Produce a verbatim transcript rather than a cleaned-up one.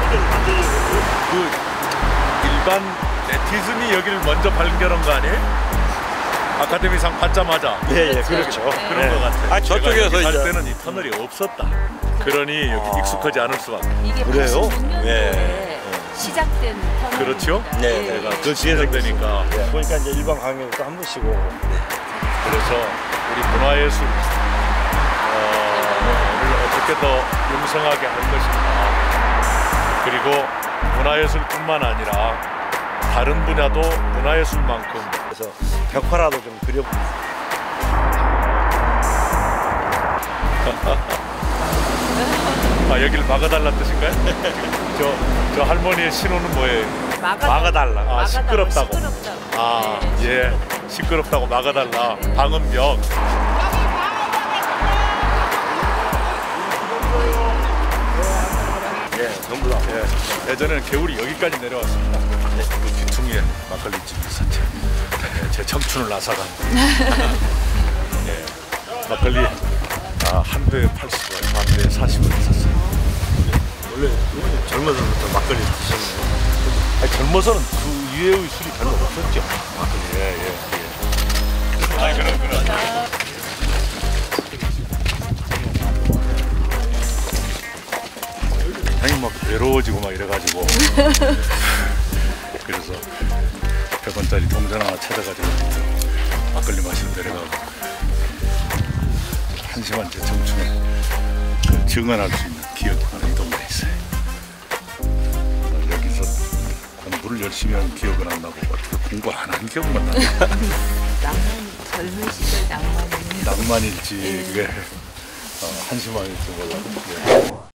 그 일반 네티즌이 여기를 먼저 발견한 거 아니에요? 아카데미상 받자마자. 예, 예, 그렇죠. 그런 네. 것 같아요. 아, 저쪽에서 갈 이제 때는 이 터널이 없었다. 그러니 여기 아. 익숙하지 않을 수밖에. 이게 그래요? 팔십육 년도에 네. 시작된 터널입니다. 그렇죠? 네, 네. 내가 그 그 뒤에서 시작되니까. 예, 보니까 이제 일반 관객도 한 번씩 오고. 그래서 우리 문화예술 어, 를 어떻게 더 융성하게 할 것인가. 그리고 문화예술뿐만 아니라 다른 분야도 문화예술만큼 그래서 벽화라도 좀 그려봅니다. 아, 여기를 막아달라는 뜻인가요? 저, 저 할머니의 신호는 뭐예요? 막아달라. 막아달라. 아, 막아달라. 시끄럽다고. 시끄럽다고. 아, 네, 예. 시끄럽다고 막아달라. 방음벽. 예, 전부 다. 예. 예전에는 개울이 여기까지 내려왔습니다. 네, 그 귀퉁이에 막걸리집이 있었죠. 예, 제 청춘을 앗아간. 예. 막걸리 아, 한 배에 팔십 원, 한 배에 사십 원 있었어요. 원래 젊어서부터 막걸리 드셨나요? 아니, 젊어서는 그 이외의 술이 별로 없었죠. 막걸리. 예, 예, 예. 아, 그럼, 그럼. 형이 막 외로워지고 막 이래가지고. 그래서 백 원짜리 동전 하나 찾아가지고 막걸리 마시러 내려가고 한심한 제 청춘을 그 증언할 수 있는 기억이 하나 이 동네에 있어요. 여기서 공부를 열심히 한 기억은 안 나고 어떻게 공부 안 한 기억만 나요. 낭만, 젊은 시절 낭만이. 낭만일지 그게 어, 한심한일지 몰라도. 예.